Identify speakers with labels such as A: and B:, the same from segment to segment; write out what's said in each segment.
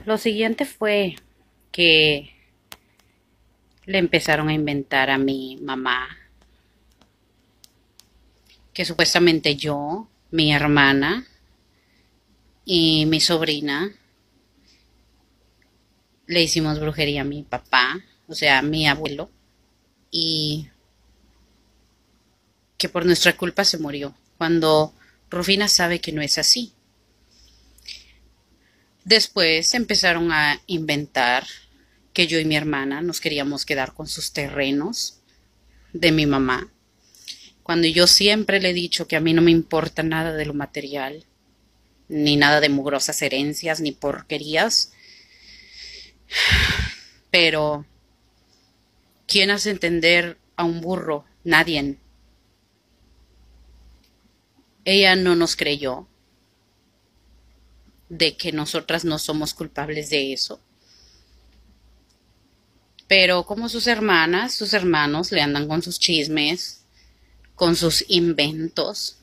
A: lo siguiente fue que le empezaron a inventar a mi mamá que supuestamente yo, mi hermana y mi sobrina le hicimos brujería a mi papá, o sea, a mi abuelo, y que por nuestra culpa se murió, cuando Rufina sabe que no es así. Después empezaron a inventar que yo y mi hermana nos queríamos quedar con sus terrenos de mi mamá, cuando yo siempre le he dicho que a mí no me importa nada de lo material, ni nada de mugrosas herencias, ni porquerías, pero ¿quién hace entender a un burro? Nadie. Ella no nos creyó de que nosotras no somos culpables de eso. Pero como sus hermanas, sus hermanos le andan con sus chismes, con sus inventos,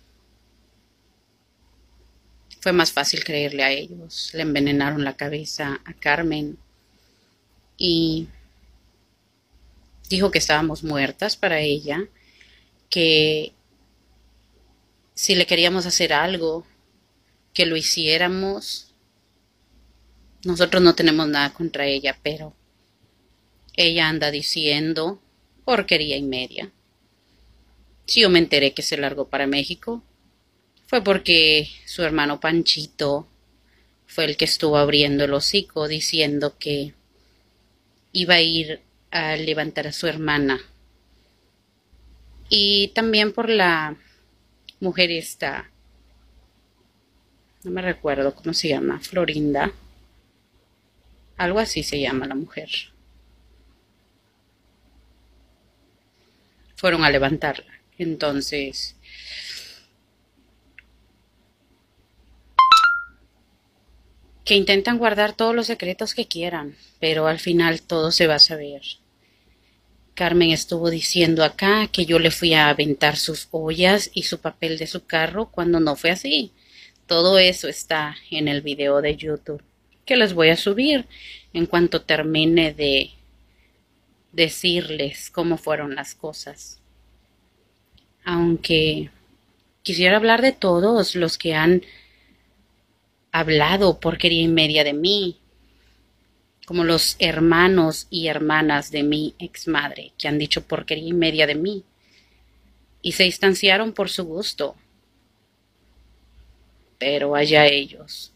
A: fue más fácil creerle a ellos. Le envenenaron la cabeza a Carmen y dijo que estábamos muertas para ella, que si le queríamos hacer algo, que lo hiciéramos. Nosotros no tenemos nada contra ella, pero ella anda diciendo porquería y media. Si yo me enteré que se largó para México, fue porque su hermano Panchito fue el que estuvo abriendo el hocico diciendo que iba a ir a levantar a su hermana. Y también por la mujer esta, no me recuerdo cómo se llama, Florinda, algo así se llama la mujer. Fueron a levantarla. Entonces, que intentan guardar todos los secretos que quieran, pero al final todo se va a saber. Carmen estuvo diciendo acá que yo le fui a aventar sus ollas y su papel de su carro cuando no fue así. Todo eso está en el video de YouTube que les voy a subir en cuanto termine de decirles cómo fueron las cosas. Aunque quisiera hablar de todos los que han hablado porquería y media de mí, como los hermanos y hermanas de mi ex madre, que han dicho porquería y media de mí, y se distanciaron por su gusto, pero allá ellos.